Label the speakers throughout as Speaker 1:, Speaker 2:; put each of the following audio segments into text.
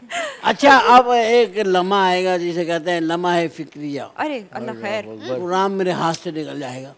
Speaker 1: अच्छा, अब एक लम्हा आएगा जिसे कहते हैं लम्हा है फिक्रिया।
Speaker 2: अरे अल्लाह खैर।
Speaker 1: प्रोग्राम मेरे हाथ से निकल जाएगा।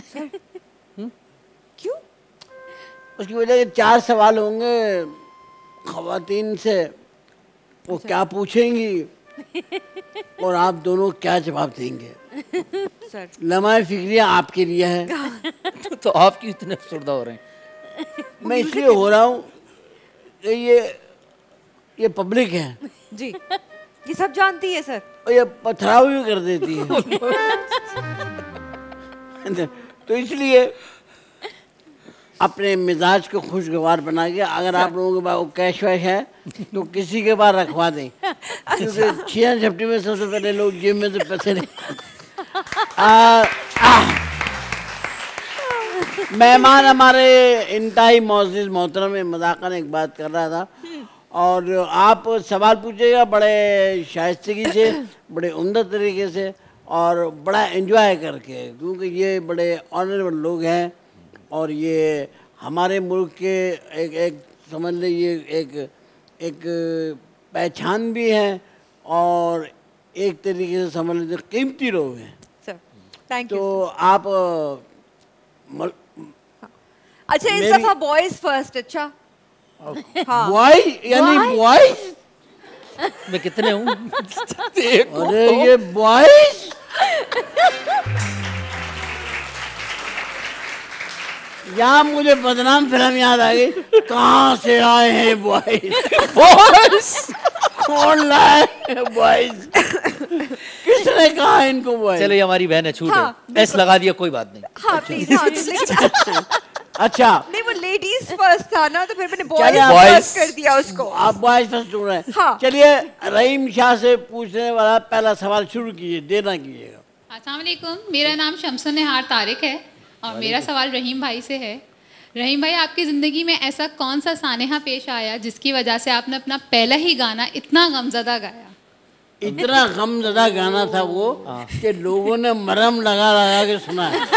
Speaker 2: क्यों?
Speaker 1: उसकी वजह से 4 सवाल होंगे खवातीन से, वो क्या पूछेंगी और आप दोनों क्या जवाब देंगे।
Speaker 2: सर
Speaker 1: लम्हा फिक्रिया आपके लिए है।
Speaker 3: तो आप क्यों इतने अफसरदा हो रहे हैं?
Speaker 1: मैं इसलिए हो रहा हूँ कि ये पब्लिक है
Speaker 2: जी, ये सब जानती है सर।
Speaker 1: और ये पथराव भी कर देती है। तो इसलिए अपने मिजाज को खुशगवार बना के, अगर आप लोगों के पास कैश वैश है तो किसी के पास रखवा दें, क्योंकि छिया झपटी में सबसे पहले लोग जेब में से पैसे मेहमान हमारे इंतहाई मोअज़्ज़िज़ मोहतरम, मज़ाकन एक बात कर रहा था और आप सवाल पूछेगा बड़े शाइस्तगी से, बड़े उम्दा तरीके से और बड़ा एंजॉय करके, क्योंकि ये बड़े ऑनरेबल लोग हैं और ये हमारे मुल्क के एक समझ लीजिए एक पहचान भी है और एक तरीके से समझ लीजिए कीमती लोग हैं
Speaker 2: सर। Thank you.
Speaker 1: तो आप
Speaker 2: अच्छा, इस दफा बॉयज फर्स्ट। अच्छा हाँ,
Speaker 1: बॉय यानी बॉयज
Speaker 3: मैं कितने हूँ?
Speaker 1: अरे ये बॉयज यहाँ मुझे बदनाम फिल्म याद आ गई। कहाँ से आए हैं बॉयज? बॉयज कौन लाए हैं बॉयज? किसने कहा इनको बॉयज?
Speaker 3: चलो, ये हमारी बहन है, छूट
Speaker 2: हाँ,
Speaker 3: है, एस लगा दिया, कोई बात नहीं।
Speaker 2: हाँ प्लीज। हाँ
Speaker 1: अच्छा
Speaker 2: नहीं, वो लेडीज फर्स्ट था ना, तो फिर मैंने बॉयज
Speaker 1: चलिए,
Speaker 2: फर्स्ट कर दिया उसको।
Speaker 1: आप बॉयज फर्स्ट ढूंढ रहे हैं।
Speaker 2: हाँ।
Speaker 1: चलिए, रहीम शाह से पूछने वाला पहला सवाल शुरू कीजिए, देना कीजिएगा।
Speaker 4: अस्सलाम वालेकुम, मेरा नाम शम्सुन निहार तारिक है और मेरा सवाल रहीम भाई से है। रहीम भाई, आपकी ज़िंदगी में ऐसा कौन सा सानेहा पेश आया जिसकी वजह से आपने अपना पहला ही गाना इतना गमज़दा गाया?
Speaker 1: इतना गमज़दा गाना था वो कि लोगों ने मरहम लगा लगा के सुना है।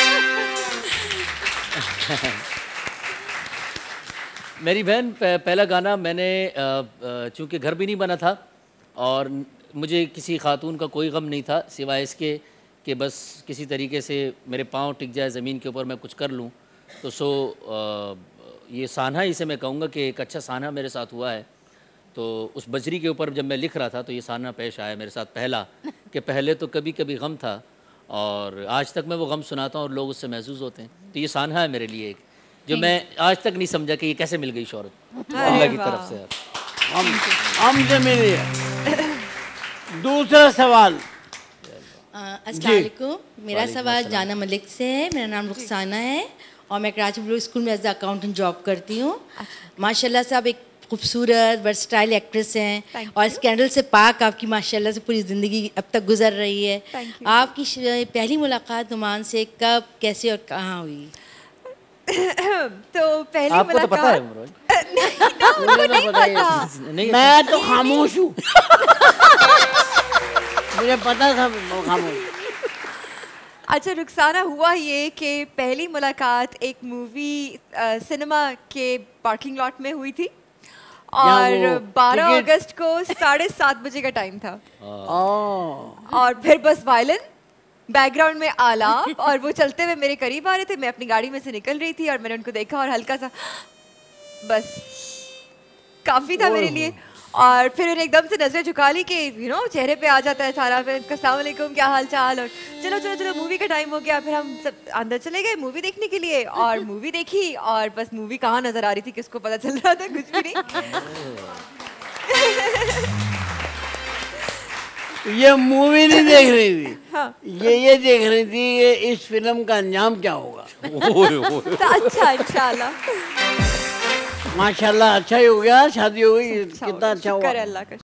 Speaker 3: मेरी बहन पहला गाना मैंने चूँकि घर भी नहीं बना था और मुझे किसी खातून का कोई गम नहीं था सिवाय इसके कि बस किसी तरीके से मेरे पाँव टिक जाए ज़मीन के ऊपर, मैं कुछ कर लूँ। तो ये सान्हा, इसे मैं कहूँगा कि एक अच्छा सान्हा मेरे साथ हुआ है। तो उस बजरी के ऊपर जब मैं लिख रहा था तो ये सान्हा पेश आया मेरे साथ पहला, कि पहले तो कभी कभी गम था और आज तक मैं वो गम सुनाता हूँ और लोग उससे महसूस होते हैं। तो ये सान्हा है मेरे लिए एक, जो मैं आज तक नहीं समझा कि ये कैसे मिल गई शोहरत अल्लाह की तरफ से।
Speaker 1: हमसे मिली है। दूसरा सवाल।
Speaker 5: अस्सलाम वालेकुम, मेरा सवाल जाना मलिक से है। मेरा नाम रुखसाना है और मैं कराची पब्लिक स्कूल में एज अकाउंटेंट जॉब करती हूँ। माशाल्लाह से आप एक खूबसूरत वर्सटाइल एक्ट्रेस हैं और स्कैंडल से पाक आपकी माशाल्लाह से पूरी ज़िंदगी अब तक गुजर रही है। आपकी पहली मुलाकात नुमान से कब, कैसे और कहाँ हुई?
Speaker 2: तो पहली
Speaker 3: आपको तो पता है
Speaker 2: नहीं पता।
Speaker 3: नहीं,
Speaker 1: मैं तो खामोश हूँ। मुझे पता था वो खामोश।
Speaker 2: अच्छा रुखसाना, हुआ ये कि पहली मुलाकात एक मूवी सिनेमा के पार्किंग लॉट में हुई थी और 12 अगस्त को 7:30 बजे का टाइम था और फिर बस वायलिन, बैकग्राउंड में आलाप और वो चलते हुए मेरे करीब आ रहे थे। मैं अपनी गाड़ी में से निकल रही थी और मैंने उनको देखा और हल्का सा बस काफ़ी था मेरे लिए। और फिर उन्हें एकदम से नजरें झुका ली कि चेहरे पे आ जाता है सारा। फिर अस्सलाम वालेकुम, क्या हाल चाल, और चलो चलो चलो मूवी का टाइम हो गया। फिर हम सब अंदर चले गए मूवी देखने के लिए और मूवी देखी और बस मूवी कहाँ नजर आ रही थी किसको पता चल रहा था, कुछ भी नहीं।
Speaker 1: ये मूवी नहीं देख रही थी।
Speaker 2: हाँ।
Speaker 1: ये देख रही थी कि इस फिल्म का अंजाम क्या होगा।
Speaker 2: तो अच्छा, इंशाल्लाह
Speaker 1: माशाल्लाह अच्छा ही हो गया, शादी हो गई, कितना अच्छा हुआ।
Speaker 2: शुक्र है अल्लाह का।